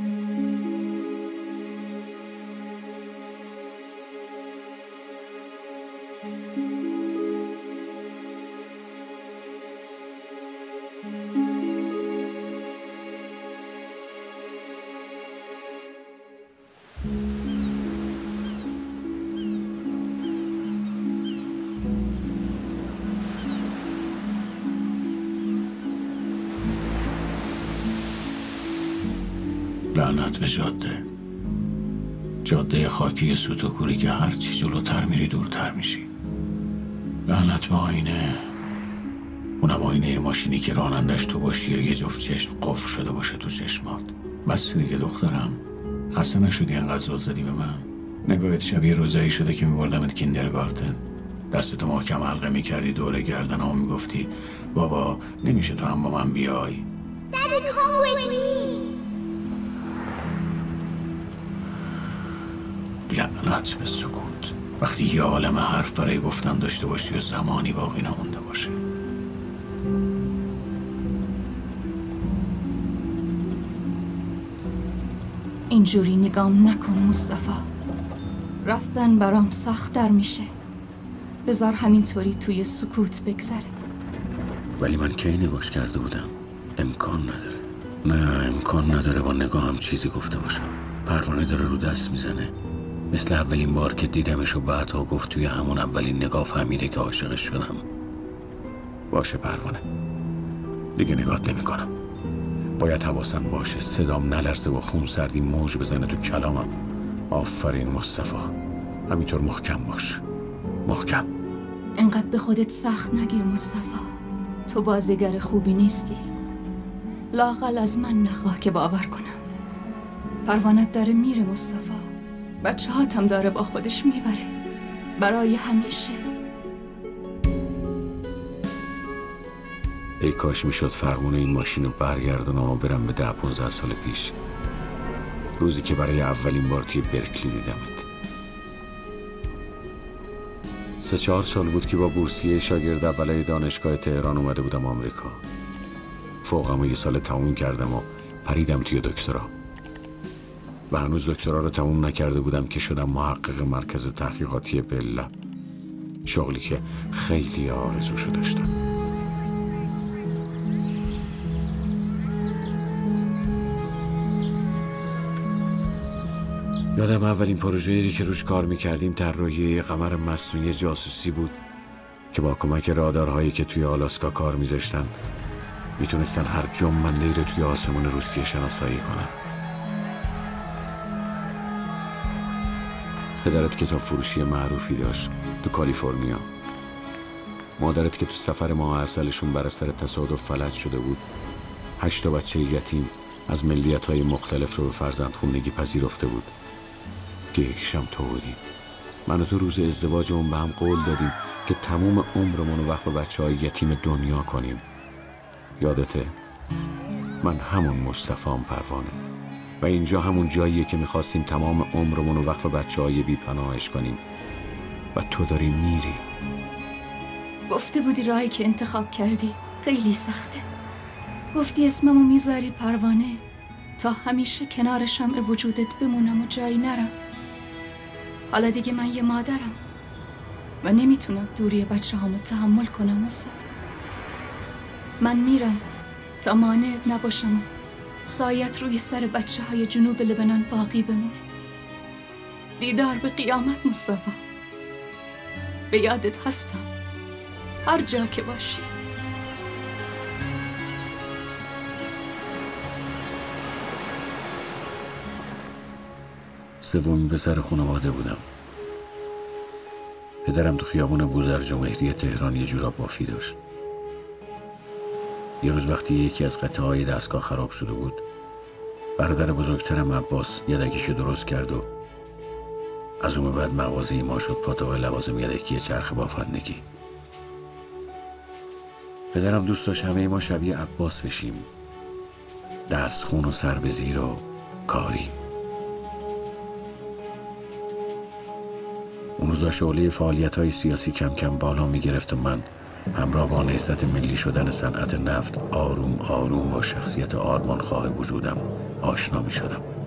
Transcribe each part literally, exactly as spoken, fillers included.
لعنت به جاده جاده خاکی سوتوکوری که هر چی جلوتر میری دورتر میشی. لعنت به آینه، اونم آینه ماشینی که رانندش تو باشی یا یه جفت چشم قفل شده باشه تو چشمات. بس دیگه دخترم، خسته نشدی انقدر زل زدی به من؟ نگاهت شبیه روزایی شده که میبردمت کیندرگارتن، دستتو محکم حلقه میکردی دور گردنم و میگفتی بابا نمیشه تو هم با من بیای. Daddy, come with me. لعنت به سکوت، وقتی یه عالم حرف برای گفتن داشته باشی و زمانی باقی نمونده باشه. اینجوری نگام نکن مصطفی، رفتن برام سخت در میشه. بذار همینطوری توی سکوت بگذره. ولی من کی نگاش کرده بودم؟ امکان نداره. نه امکان نداره با نگاهم چیزی گفته باشم. پروانه داره رو دست میزنه، مثل اولین بار که دیدمش و بعدها گفت توی همون اولین نگاه فهمیده که عاشقش شدم. باشه پروانه، دیگه نگات نمی کنم. باید حواسم باشه صدام نلرزه و خون سردی موج بزنه تو کلامم. آفرین مصطفی، همینطور محکم باش، محکم. انقدر به خودت سخت نگیر مصطفی، تو بازیگر خوبی نیستی. لااقل از من نخواه که باور کنم. پروانت داره میره مصطفی، بچه هاتم داره با خودش میبره برای همیشه. ای کاش میشد فرمون این ماشین رو برگردونم و برم به ده پونزده سال پیش، روزی که برای اولین بار توی برکلی دیدمت. سه چهار سال بود که با بورسیه شاگرد اولای دانشگاه تهران اومده بودم آمریکا. فوقم و یه سال تموم کردم و پریدم توی دکترا و هنوز دکترا رو تموم نکرده بودم که شدم محقق مرکز تحقیقاتی بلب، شغلی که خیلی آرزوشو داشتم. یادم اولین پروژه‌ای که روش کار میکردیم طراحی قمر مصنوعی جاسوسی بود که با کمک رادارهایی که توی آلاسکا کار میذاشتن میتونستن هر جنبنده‌ای رو توی آسمون روسیه شناسایی کنن. پدرت کتاب فروشی معروفی داشت تو کالیفرنیا. مادرت که تو سفر ماه عسلشون بر اثر تصادف فلج شده بود، هشت تا بچه یتیم از ملیت‌های مختلف رو به فرزندخوندگی پذیرفته بود که یکیشم تو بودی. من و تو روز ازدواجمون به هم قول دادیم که تموم عمرمون رو وقف بچه‌های یتیم دنیا کنیم. یادته؟ من همون مصطفام پروانه و اینجا همون جاییه که میخواستیم تمام عمرمون رو وقف بچه‌های بی‌پناهش کنیم و تو داری میری. گفته بودی راهی که انتخاب کردی خیلی سخته. گفتی اسممو میذاری پروانه تا همیشه کنار شمع وجودت بمونم و جایی نرم. حالا دیگه من یه مادرم و نمیتونم دوری بچه هامو تحمل کنم مصطفی. من میرم تا مانعت نباشم و سایت روی سر بچه های جنوب لبنان باقی بمونه. دیدار به قیامت مصطفی، به یادت هستم هر جا که باشی. سومین پسر خانواده بودم. پدرم تو خیابون بوزرج و مهدی تهران یه جوراب بافی داشت. یه روز وقتی یکی از قطعه های دستگاه خراب شده بود، برادر بزرگترم عباس یدکیشو درست کرد و از اون بعد مغازه ما شد پاتوق لوازم یدکی چرخ بافندگی. پدرم دوست داشت همه ما شبیه عباس بشیم، درس خون و سر به زیر و کاری. اون روزا شعله فعالیت‌های سیاسی کم کم بالا می گرفت و من همراه با نهضت ملی شدن صنعت نفت آروم آروم با شخصیت آرمانخواه وجودم آشنا می شدم.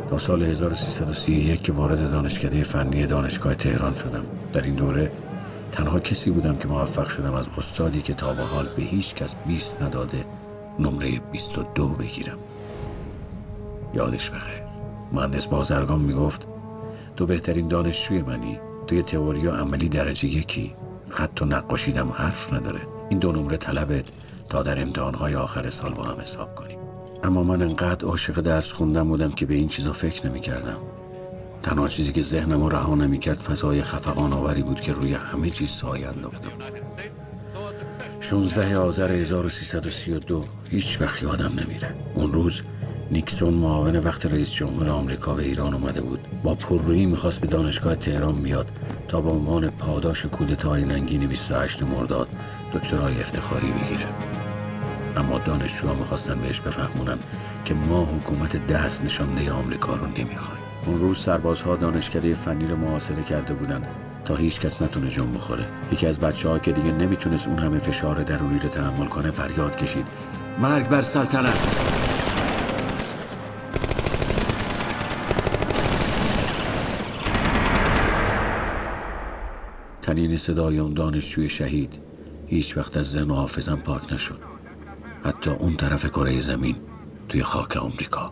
تا سال هزار و سیصد و سی و یک که وارد دانشکده فنی دانشگاه تهران شدم. در این دوره تنها کسی بودم که موفق شدم از استادی که تا به حال به هیچ کس بیست نداده نمره بیست و دو بگیرم. یادش بخیر. مهندس بازرگان میگفت تو بهترین دانشجوی منی، توی تئوری و عملی درجه یکی، خط و نقاشیدم حرف نداره. این دو نمره طلبت تا در امتحانهای آخر سال با هم حساب کنیم. اما من انقدر عاشق درس خوندم بودم که به این چیزا فکر نمی کردم. تنها چیزی که ذهنم رو رها نمی کرد فضای خفقان آوری بود که روی همه چیز سایه انداخته بود. شانزده آذر هزار و سیصد و سی و دو هیچ وقت یادم نمیره. اون روز نیکسون معاون وقت رئیس جمهور آمریکا به ایران اومده بود. با پررویی میخواست به دانشگاه تهران بیاد تا به عنوان پاداش کودتای ننگین بیست و هشت مرداد دکترای افتخاری بگیره. اما دانشجوها میخواستن بهش بفهمونن که ما حکومت دست نشانده آمریکا رو نمیخوایم. اون روز سربازها دانشکده فنی رو محاصره کرده بودن تا هیچ کس نتونه جون بخوره. یکی از بچه‌ها که دیگه نمیتونست اون همه فشار درونی رو تحمل کنه فریاد کشید: مرگ بر سلطنت! تنین صدای اون دانشجوی شهید هیچ وقت از ذهن و حافظم پاک نشد، حتی اون طرف کره زمین توی خاک آمریکا.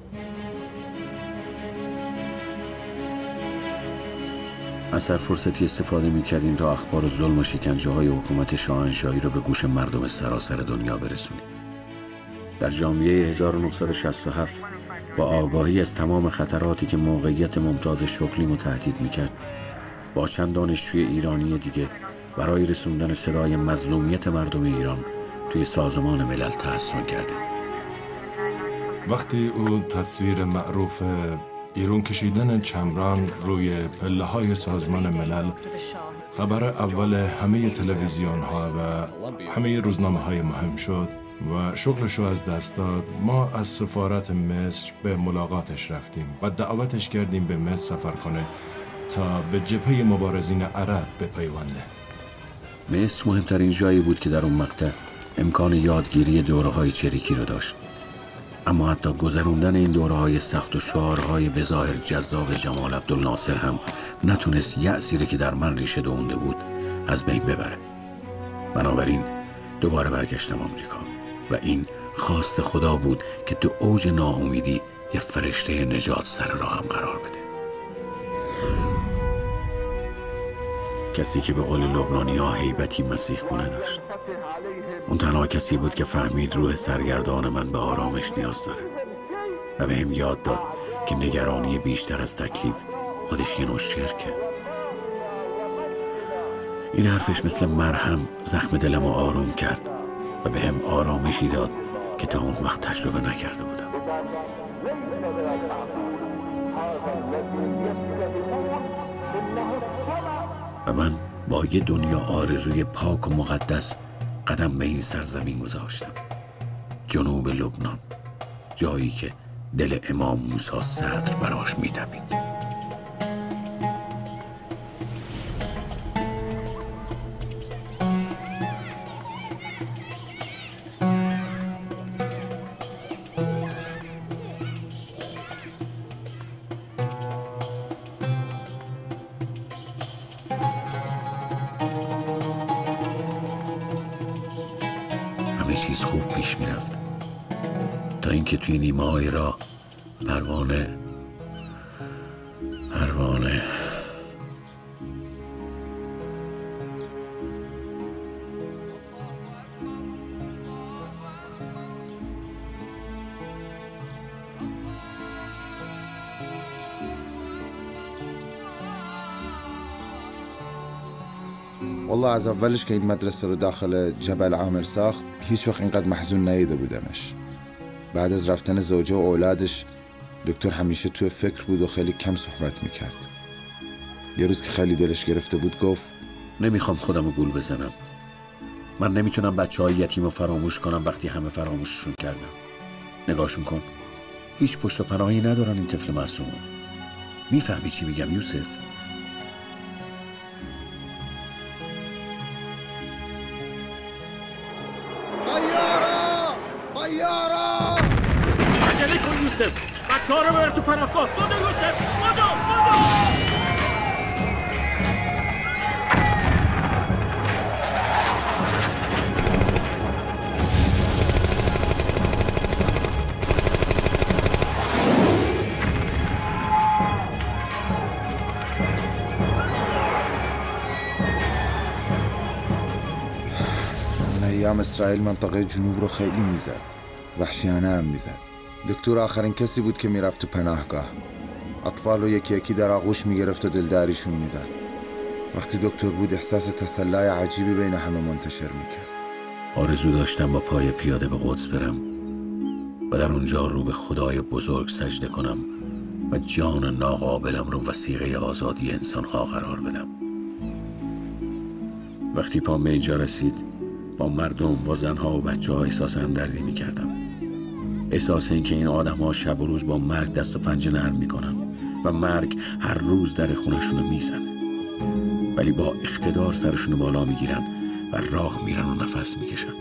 از هر فرصتی استفاده می‌کردیم تا اخبار و ظلم و شکنجه های حکومت شاهنشاهی رو به گوش مردم سراسر دنیا برسونیم. در ژانویه هزار و نهصد و شصت و هفت با آگاهی از تمام خطراتی که موقعیت ممتاز شغلیم رو تهدید می‌کرد، با چند دانشجوی ایرانی دیگه برای رسوندن صدای مظلومیت مردم ایران توی سازمان ملل تحصن کردیم. وقتی او تصویر معروف ایران کشیدن چمران روی پله های سازمان ملل خبر اول همه تلویزیون ها و همه روزنامه های مهم شد و شغلش رو از دست داد، ما از سفارت مصر به ملاقاتش رفتیم و دعوتش کردیم به مصر سفر کنه تا به جبهه مبارزین عرب بپیونده. مصر مهمترین جایی بود که در اون مقطع امکان یادگیری دوره‌های چریکی رو داشت. اما حتی گذروندن این دوره‌های سخت و شعارهای بظاهر جذاب جمال عبدالناصر هم نتونست یأسی که در من ریشه دوونده بود از بین ببره. بنابراین دوباره برگشتم آمریکا و این خواست خدا بود که تو اوج ناامیدی یه فرشته نجات سر راهم قرار بده. کسی که به قول لبنانی‌ها هیبتی مسیح گونه داشت. اون تنها کسی بود که فهمید روح سرگردان من به آرامش نیاز داره و بهم یاد داد که نگرانی بیشتر از تکلیف خودش یه نوع شرکه. این حرفش مثل مرهم زخم دلم رو آروم کرد و بهم آرامشی داد که تا اون وقت تجربه نکرده بودم. و من با یه دنیا آرزوی پاک و مقدس قدم به این سرزمین گذاشتم. جنوب لبنان، جایی که دل امام موسی صدر براش می‌تپید. همه چیز خوب پیش میرفت تا اینکه توی نیمه های راه پروانه پروانه والله از اولش که این مدرسه رو داخل جبل عامر ساخت هیچ وقت اینقدر محزون نیده بودمش. بعد از رفتن زوجه و اولادش دکتر همیشه توی فکر بود و خیلی کم صحبت میکرد. یه روز که خیلی دلش گرفته بود گفت نمیخوام خودم رو گول بزنم. من نمیتونم بچه های یتیم رو فراموش کنم وقتی همه فراموششون کردم. نگاهشون کن، هیچ پشت و پناهی ندارن این طفل معصوم. میفهمی چی میگم یوسف؟ عجله کن یوسف، بچه ها رو ببر تو پناهگاه. بدو یوسف، بدو بدو. ایام اسرائیل منطقه جنوب رو خیلی میزد، وحشیانه هم میزد. دکتر آخرین کسی بود که میرفت تو پناهگاه. اطفال رو یکی یکی در آغوش میگرفت و دلداریشون میداد. وقتی دکتر بود احساس تسلای عجیبی بین همه منتشر میکرد. آرزو داشتم با پای پیاده به قدس برم و در اونجا رو به خدای بزرگ سجده کنم و جان ناقابلم رو وثیقه آزادی انسانها قرار بدم. وقتی پام به اینجا رسید با مردم، با زنها و بچه ها احساس همدردی می کردم. احساس این که این آدم ها شب و روز با مرگ دست و پنجه نرم می کنن و مرگ هر روز در خونشون رو می زنه، ولی با اقتدار سرشون رو بالا می گیرن و راه میرن و نفس می کشن.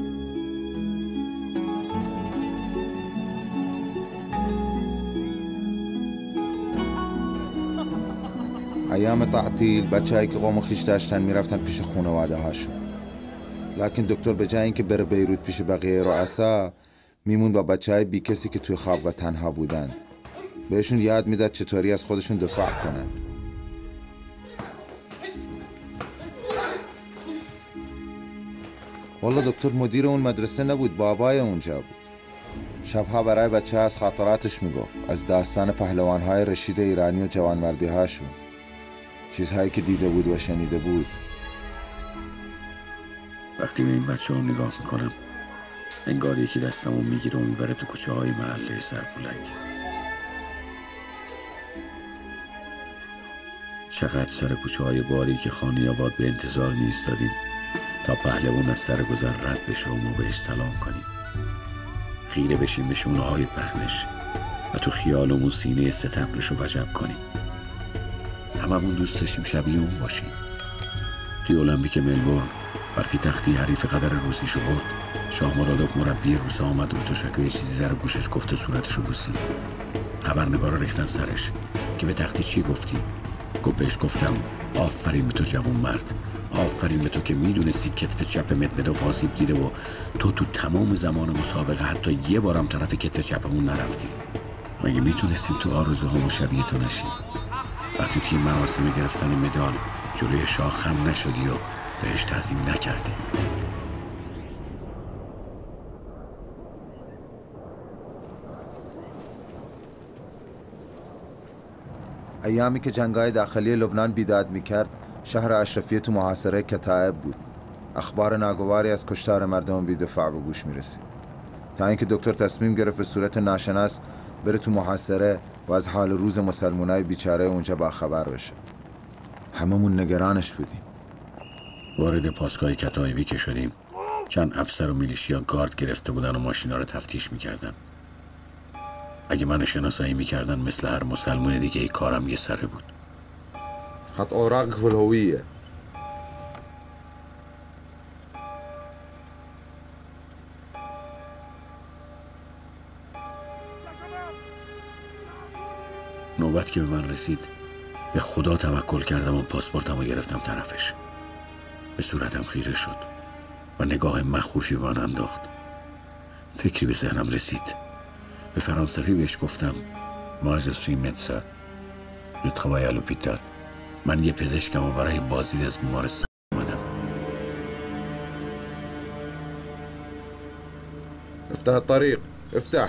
ایام تعطیل بچه هایی که قوم و خیش داشتن می رفتن پیش خانواده هاشون. لکن دکتر به جای اینکه بره بیروت پیش بقیه رؤسا، میمون با بچه‌های بی کسی که توی خوابگاه تنها بودند. بهشون یاد میداد چطوری از خودشون دفاع کنن. والا دکتر مدیر اون مدرسه نبود، بابای اونجا بود. شبها برای بچه از خاطراتش میگفت، از داستان پهلوان‌های رشید ایرانی و جوانمردی‌هاشون، چیزهایی که دیده بود و شنیده بود. وقتی به این بچه ها نگاه میکنم انگار یکی دستمو میگیره و میبره تو کوچه های محله سرپولک. چقدر سر کوچه های باری که خانی آباد به انتظار میایستادیم تا پهلوان از سر گذر رد بشه و ما بهش سلام کنیم، خیره بشیم به شونه های پهنش و تو خیالمون سینه ستبرش رو وجب کنیم. هممون دوست داشتیم شبیه اون باشیم. توی المپیک ملبورن وقتی تختی حریف قدر روسیشو برد، شاه مرادوف مربی روسا آمد رو تشکه چیزی در گوشش گفت و صورتشو بوسید. خبرنگارا ریختن سرش که به تختی چی گفتی؟ گفت بهش گفتم آفرین به تو جوون مرد، آفرین به تو که میدونستی کتف چپ مدمدوف آسیب دیده و تو تو تمام زمان مسابقه حتی یه بارم طرف کتف چپمون نرفتی. مگه میتونستیم تو آرزوهامون شبیه تو نشیم؟ وقتی توی مراسم گرفتن مدال جلوی شاه خم نشدی و بهش تعظیم نکردی. ایامی که جنگای داخلی لبنان بیداد میکرد، شهر اشرفیه تو محاصره کتائب بود. اخبار ناگواری از کشتار مردم بی‌دفاع به گوش میرسید، تا اینکه دکتر تصمیم گرفت به صورت ناشناس بره تو محاصره و از حال روز مسلمانای بیچاره اونجا باخبر بشه. هممون نگرانش بودیم. وارد پاسگاه کتایبی که شدیم، چند افسر و میلیشیا گارد گرفته بودن و ماشینا رو تفتیش میکردن. اگه منو شناسایی میکردن مثل هر مسلمان دیگه ای کارم یه سره بود. حتی اوراقك في الهویه. نوبت که به من رسید به خدا توکل کردم و پاسپورتمو گرفتم طرفش. به صورتم خیره شد و نگاه مخوفی به من انداخت. فکری به ذهنم رسید. به فرانسوی بهش گفتم ما je suis médecin. je travaille à l'hôpital. من یه پزشکم و برای بازدید از بیمارستان اومدم. افتح الطريق، افتح.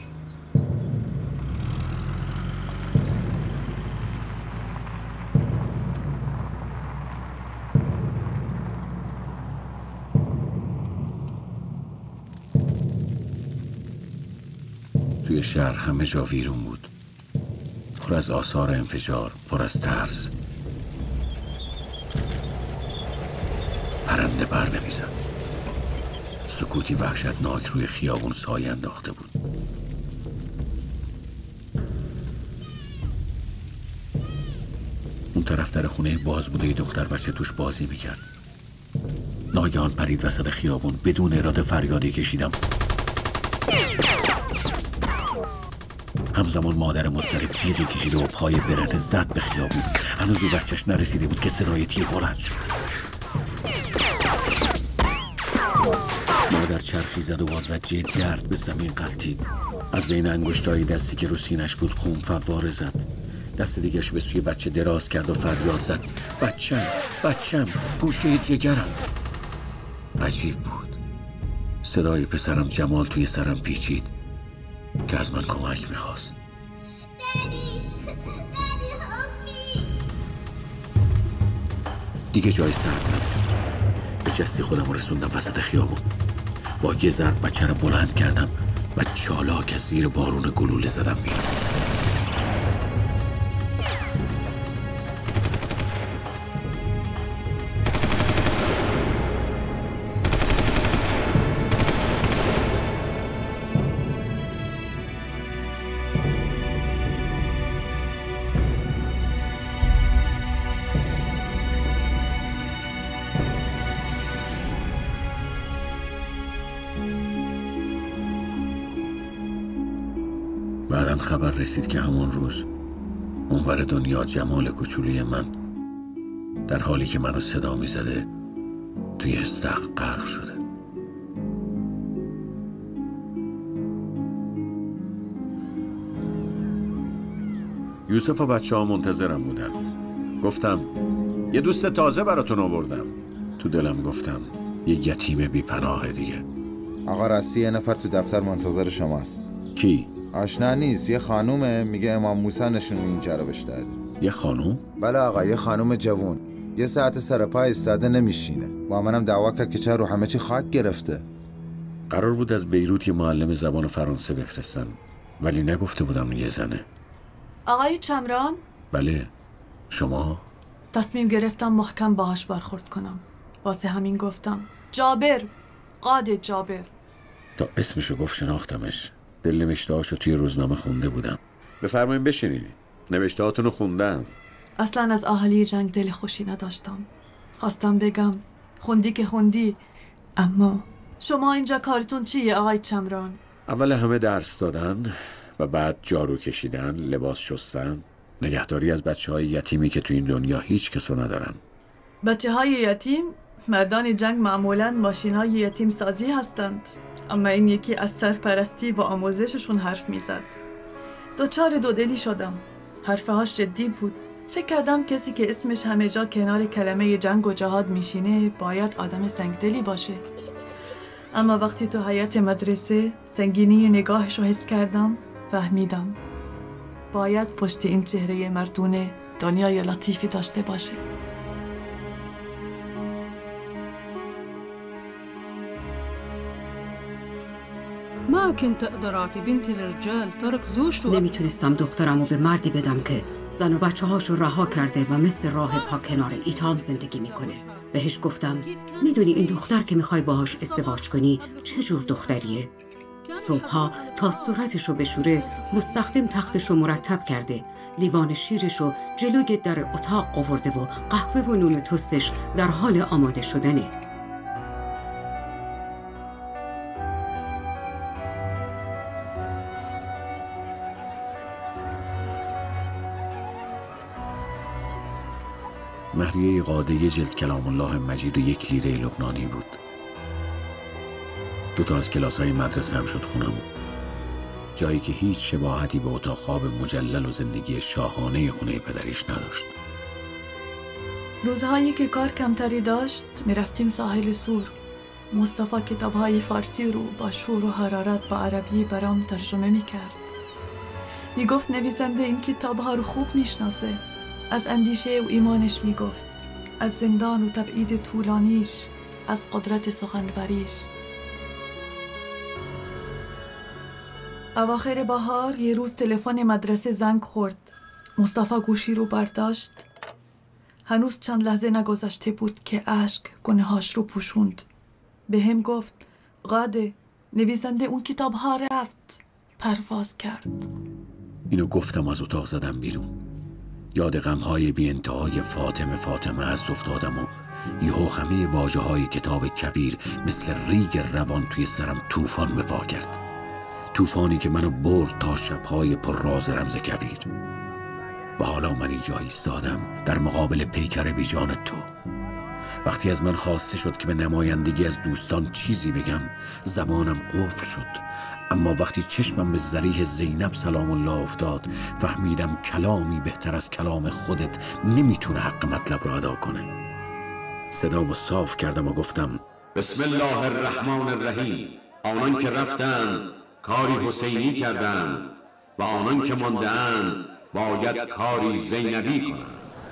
توی شهر همه جا ویرون بود، پر از آثار انفجار، پر از ترس. پرنده بر نمیزد. سکوتی وحشتناک روی خیابون سایه انداخته بود. اون طرف در خونه باز بوده یه دختر بچه توش بازی میکرد. ناگهان پرید وسط خیابون. بدون اراده فریادی کشیدم. همزمان مادر مضطرب جیغی کشیده و پای برهنه زد به خیابون. هنوز او بچهش نرسیده بود که صدای تیر بلند شد. مادر چرخی زد و با زجه درد به زمین غلتید. از بین انگشتای دستی که رو سینش بود خون فواره زد. دست دیگه‌ش به سوی بچه دراز کرد و فریاد زد: بچم، بچم، گوشه جگرم. عجیب بود. صدای پسرم جمال توی سرم پیچید که از من کمک میخواست. دیگه جای سر نبود. به جستی خودم رسوندم وسط خیابون. با یه ضرب بچه رو بلند کردم و چالاک از زیر بارون گلوله زدم بیرون. بعدم خبر رسید که همون روز اونور دنیا جمال کوچولوی من در حالی که منو صدا می زده توی استخر غرق شده. یوسف و بچه ها منتظرم بودن. گفتم یه دوست تازه براتون آوردم. تو دلم گفتم یه یتیم بی پناه دیگه. آقا راستی یه نفر تو دفتر منتظر شماست. کی؟ آشنا نیست، یه خانومه، میگه امام موسی نشون اینجا رو بهش داده. یه خانوم؟ بله آقا، یه خانوم جوون. یه ساعت سر پای ایستاده نمیشینه. با منم دعوا کرد که چرا رو همه چی خاک گرفته. قرار بود از بیروت یه معلم زبان فرانسه بفرستن، ولی نگفته بودم یه زنه. آقای چمران؟ بله. شما؟ تصمیم گرفتم محکم باهاش برخورد کنم. واسه همین گفتم جابر، قاد جابر. تا اسمشو گفت شناختمش. دل نوشته‌هاشو توی روزنامه خونده بودم. بفرمایید بشینید. نوشته‌هاتونو خوندم. اصلا از اهالی جنگ دل خوشی نداشتم. خواستم بگم خوندی که خوندی، اما شما اینجا کارتون چیه آقای چمران؟ اول همه درس دادن و بعد جارو کشیدن، لباس شستن، نگهداری از بچه‌های یتیمی که تو این دنیا هیچ کسو ندارن. بچه‌های یتیم؟ مردان جنگ معمولاً ماشین‌های یتیم سازی هستند، اما این یکی از سرپرستی و آموزششون حرف میزد. دوچار دودلی شدم. حرفهاش جدی بود. فکر کردم کسی که اسمش همه جا کنار کلمه جنگ و جهاد میشینه باید آدم سنگدلی باشه. اما وقتی تو حیاط مدرسه سنگینی نگاهش رو حس کردم، فهمیدم باید پشت این چهره مردونه دنیای لطیفی داشته باشه. ما كنت أقدر أعطي بنتي للرجال ترك زوجته. نمیتونستم دخترمو به مردی بدم که زن و بچه هاشو رها کرده و مثل راهب ها کنار ایتام زندگی میکنه. بهش گفتم میدونی این دختر که میخوای باهاش ازدواج کنی چه جور دختریه؟ صبحها تا صورتشو بشوره مستخدم تختشو مرتب کرده، لیوان شیرشو جلوی در اتاق آورده و قهوه و نون توستش در حال آماده شدنه. مهریه قاده یه جلد کلام الله مجید و یک لیره لبنانی بود. دو تا از کلاس‌های مدرسه هم شد خونم، جایی که هیچ شباهتی به اتاق خواب مجلل و زندگی شاهانه خونه پدریش نداشت. روزهایی که کار کمتری داشت میرفتیم ساحل سور. مصطفی کتاب‌های فارسی رو با شور و حرارت با عربی برام ترجمه میکرد. میگفت نویسنده این کتاب‌ها رو خوب میشناسه. از اندیشه و ایمانش میگفت، از زندان و تبعید طولانیش، از قدرت سخنوریش. اواخر بهار یه روز تلفن مدرسه زنگ خورد. مصطفی گوشی رو برداشت. هنوز چند لحظه نگذشته بود که اشک گناهاش رو پوشوند. به هم گفت قاده نویسنده اون کتاب ها رفت، پرواز کرد. اینو گفتم از اتاق زدم بیرون. یاد غم‌های بی انتهای فاطمه فاطمه از افتادم و یهو همه واژه‌های کتاب کویر مثل ریگ روان توی سرم طوفان به پا کرد. تو طوفانی که منو برد تا شب‌های پر راز رمز کویر. و حالا من اینجا ایستادم در مقابل پیکر بیجان تو. وقتی از من خواسته شد که به نمایندگی از دوستان چیزی بگم، زبانم قفل شد. اما وقتی چشمم به ذریح زینب سلام الله افتاد، فهمیدم کلامی بهتر از کلام خودت نمیتونه حق مطلب را ادا کنه. صدامو صاف کردم و گفتم بسم الله الرحمن الرحیم. آنان که رفتند کاری حسینی کردند و آنان که مانده‌اند باید کاری زینبی کنند.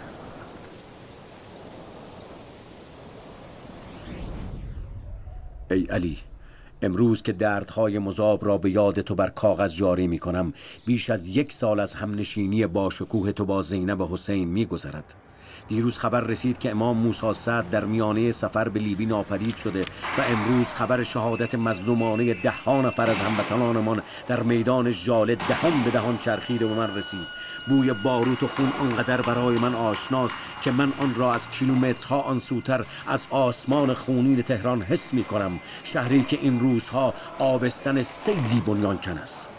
ای علی، امروز که دردهای مذاب را به یاد تو بر کاغذ جاری می کنم، بیش از یک سال از همنشینی با شکوه تو با زینب و حسین می گذرد. دیروز خبر رسید که امام موسی صدر در میانه سفر به لیبی ناپدید شده و امروز خبر شهادت مظلومانه ده ها نفر از هموطنانمان در میدان ژاله دهان به دهان چرخیده و من رسید. بوی باروت و خون آنقدر برای من آشناست که من آن را از کیلومترها آن سوتر از آسمان خونین تهران حس می کنم. شهری که این روزها آبستن سیلی بنیان کن است.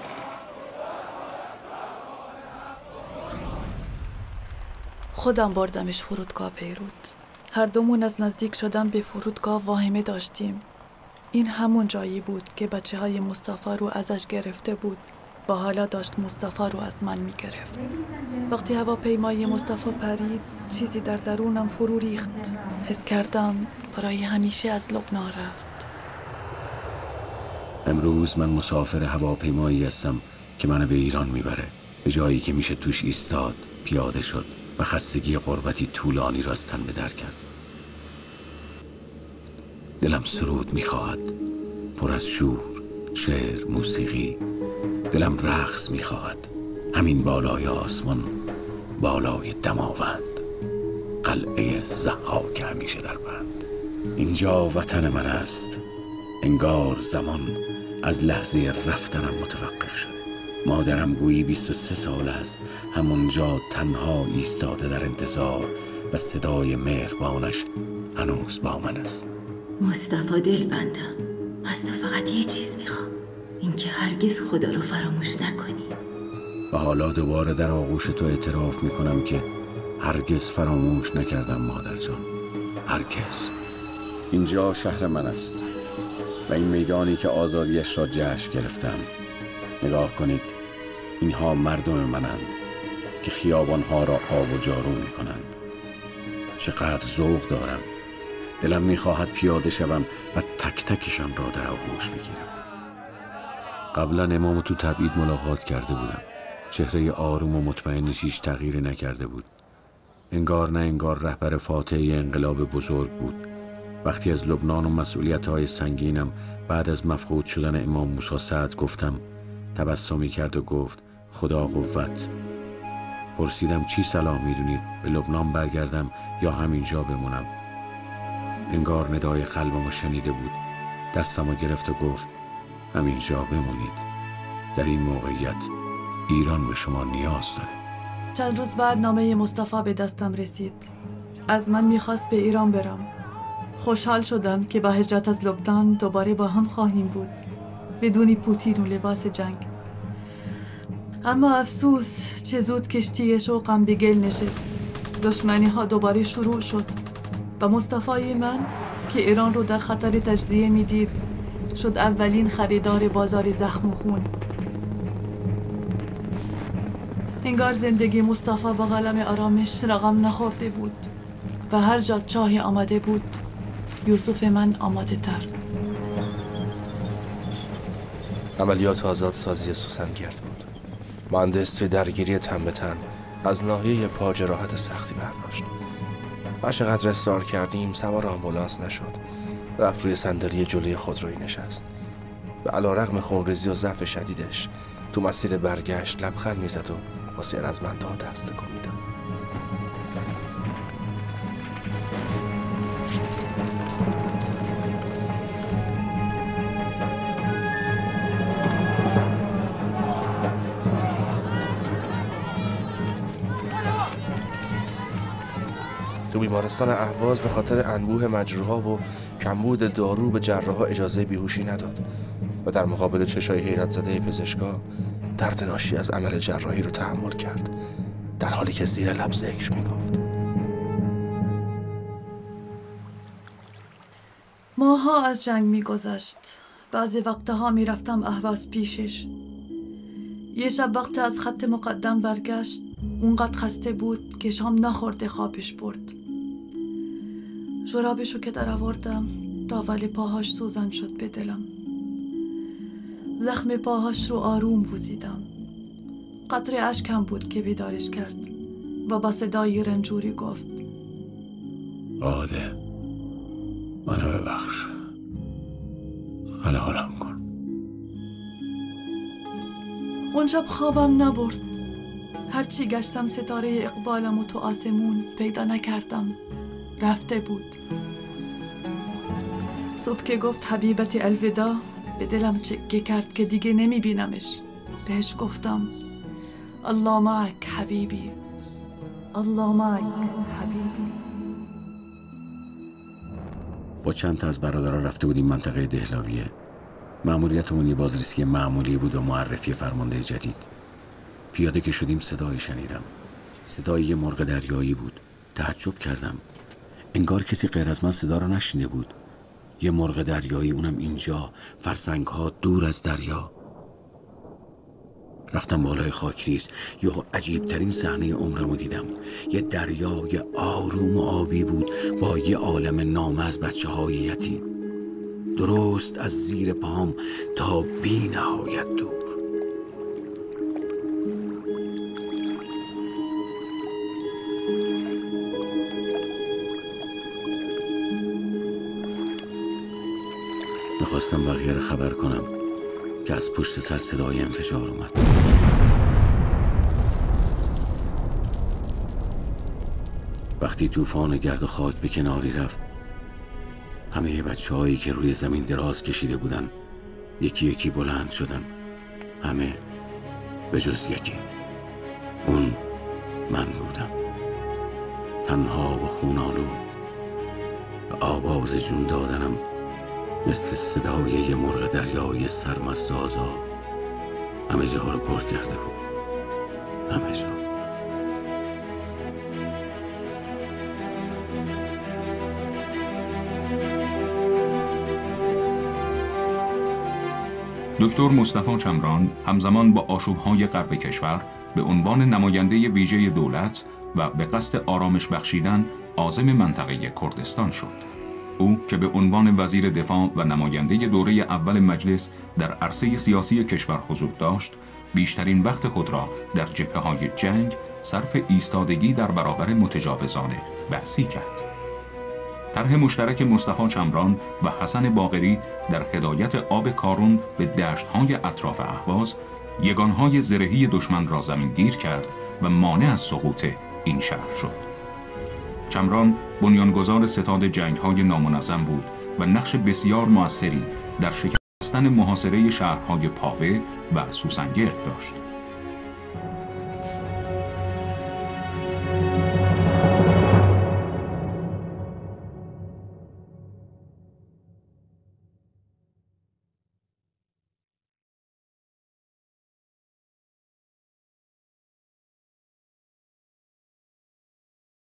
خودم بردمش فرودگاه بیروت. هر دومون از نزدیک شدن به فرودگاه واهمه داشتیم. این همون جایی بود که بچه های مصطفی رو ازش گرفته بود و حالا داشت مصطفی رو از من می گرفت. وقتی هواپیمای مصطفی پرید، چیزی در درونم فرو ریخت. حس کردم برای همیشه از لبنان رفت. امروز من مسافر هواپیمایی هستم که منو به ایران میبره، به جایی که میشه توش ایستاد، پیاده شد و خستگی غربتی طولانی را از تن به در کرد. دلم سرود میخواهد، پر از شور، شعر، موسیقی. دلم رقص میخواهد، همین بالای آسمان، بالای دماوند، قلعه ضحاک همیشه در بند. اینجا وطن من است. انگار زمان از لحظه رفتنم متوقف شده. مادرم گویی بیست و سه سال است همونجا تنها ایستاده در انتظار و صدای مهربانش هنوز با من است. مصطفی دل بندم، از تو فقط یه چیز میخوام، اینکه هرگز خدا رو فراموش نکنی. و حالا دوباره در آغوش تو اعتراف میکنم که هرگز فراموش نکردم مادر جان، هرگز. اینجا شهر من است و این میدانی که آزادیش را جشن گرفتم. نگاه کنید، اینها مردم منند که خیابانها را آب و جارو می کنند. چقدر ذوق دارم. دلم می خواهد پیاده شوم و تک تکشان را در آغوش بگیرم. قبلا امام تو تبعید ملاقات کرده بودم. چهره آروم و مطمئنش هیچ تغییری نکرده بود. انگار نه انگار رهبر فاتح انقلاب بزرگ بود. وقتی از لبنان و مسئولیت‌های سنگینم بعد از مفقود شدن امام موسی صدر گفتم، تبسمی کرد و گفت خدا قوت. پرسیدم چی صلاح میدونید، به لبنان برگردم یا همینجا بمونم؟ انگار ندای قلبمو شنیده بود. دستمو گرفت و گفت همینجا بمونید. در این موقعیت ایران به شما نیاز داره. چند روز بعد نامه مصطفی به دستم رسید. از من میخواست به ایران برم. خوشحال شدم که با هجرت از لبنان دوباره با هم خواهیم بود، بدون پوتین و لباس جنگ. اما افسوس چه زود کشتی شوقم به گل نشست. دشمنی ها دوباره شروع شد و مصطفی من که ایران رو در خطر تجزیه میدید شد اولین خریدار بازار زخم و خون. انگار زندگی مصطفی با قلم آرامش رقم نخورده بود و هر جا چاهی آمده بود یوسف من آماده تر. عملیات آزادسازی سوسنگرد بود. مهندس توی درگیری تن به تن از ناحیه پا جراحت سختی برداشت. هر چقدر اصرار کردیم سوار آمبولانس نشد. رفت روی صندلی جلوی خودرویی نشست. و علیرغم خونریزی و ضعف شدیدش تو مسیر برگشت لبخند میزد و واسه رزمندها دست تکون میداد. تو بیمارستان اهواز به خاطر انبوه مجروحا و کمبود دارو به جراحا اجازه بیهوشی نداد. و در مقابل چشای حیرت زده پزشکا درد ناشی از عمل جراحی رو تحمل کرد، در حالی که زیر لب ذکر میگفت. ماها از جنگ میگذشت. بعضی وقتها میرفتم اهواز پیشش. یه شب وقتی از خط مقدم برگشت، اونقدر خسته بود که شام نخورده خوابش برد. جرابشو که در آوردم، داول پاهاش سوزن شد به دلم. زخم پاهاش رو آروم بوزیدم. قطره اشکم بود که بیدارش کرد و با صدای رنجوری گفت: آده، منو ببخش، حالا حالم کن. اون شب خوابم نبرد. هرچی گشتم ستاره اقبالم و تو آسمون پیدا نکردم. رفته بود. صبح که گفت حبیبتی الوداع، به دلم چکه کرد که دیگه نمی بینمش. بهش گفتم: الله معک حبیبی، الله معک حبیبی. با چند تا از برادرها رفته بودیم منطقه دهلاویه. مأموریتمون یه بازرسی معمولی بود و معرفی فرمانده جدید. پیاده که شدیم صدایی شنیدم. صدای یه مرغ دریایی بود. تعجب کردم. انگار کسی غیر از من صدا رو نشنیده بود. یه مرغ دریایی، اونم اینجا، فرسنگ‌ها دور از دریا. رفتم بالای خاکریز. یه عجیب ترین صحنه عمرمو دیدم. یه دریای آروم و آبی بود با یه عالم نامه از بچه‌های یتیم، درست از زیر پام تا بی نهایت دور. میخواستم بقیه رو خبر کنم که از پشت سر صدای انفجار اومد. وقتی طوفان گرد و خاک به کناری رفت، همه بچه هایی که روی زمین دراز کشیده بودن یکی یکی بلند شدن. همه به جز یکی. اون من بودم، تنها و خونالو. و آواز جون دادنم مثل صدای یه مرغ دریای سرمست و آزاد همه جا رو پر کرده بود. همه جا. دکتر مصطفی چمران همزمان با آشوب‌های غرب کشور به عنوان نماینده ویژه دولت و به قصد آرامش بخشیدن عازم منطقه کردستان شد. او که به عنوان وزیر دفاع و نماینده دوره اول مجلس در عرصه سیاسی کشور حضور داشت، بیشترین وقت خود را در جبهه‌های جنگ صرف ایستادگی در برابر متجاوزان بعثی کرد. طرح مشترک مصطفی چمران و حسن باقری در هدایت آب کارون به دشت‌های اطراف اهواز، یگانهای زرهی دشمن را زمینگیر کرد و مانع از سقوط این شهر شد. چمران بنیانگذار ستاد جنگ‌های نامنظم بود و نقش بسیار مؤثری در شکستن محاصره شهرهای پاوه و سوسنگرد داشت.